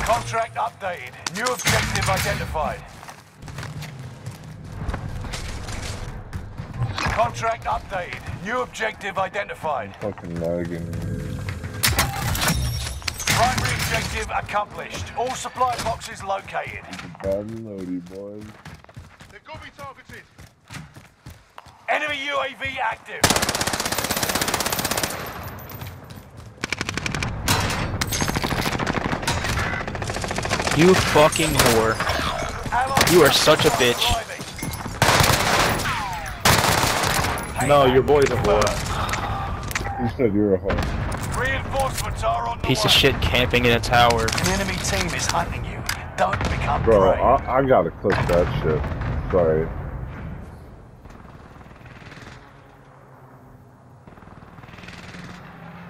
Contract updated. New objective identified. Contract updated. New objective identified. Fucking lagging. Primary objective accomplished. All supply boxes located. Bad and loady, boys. They got me targeted. Enemy UAV active. You fucking whore. You are such a bitch. No, your boy's a whore. You said you're a hoe. Reinforcements are on the Piece way. of shit camping in a tower. An enemy team is hunting you. Don't become Bro, prey. I gotta click that shit. Sorry.